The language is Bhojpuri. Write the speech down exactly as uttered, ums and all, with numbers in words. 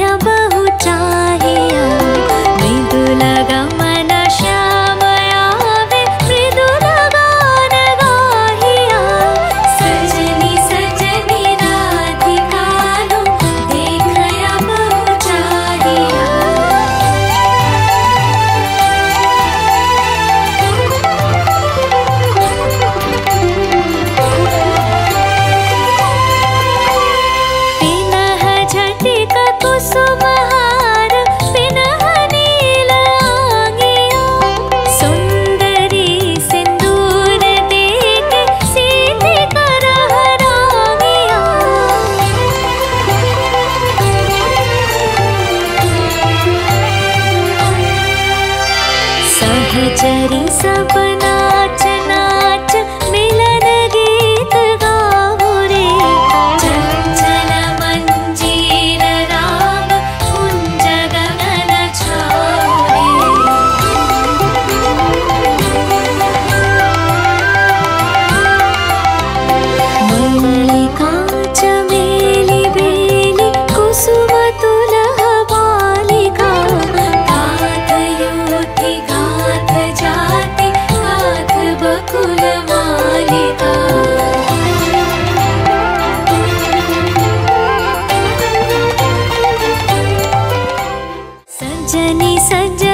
बहु चाहिया मृदुल गमन श्यामया वे मृदुल गान गाहिया सजनी सजनी राधिकानु देखया बहु चाहिया कुसुमहार पिनह नील आंगिया सुंदरी सिंदूर देके सीधे करहरागिया सहचरी सब नाच नाच मिलन गीत गाओ रे चंचल मंजीर राग कुंज गगन छाओ रे मल्लिका चमेली बेली कुसुम तुलह बालिका गाथ युति गाथ जाति गाथ बकुल मालिका सजनी सज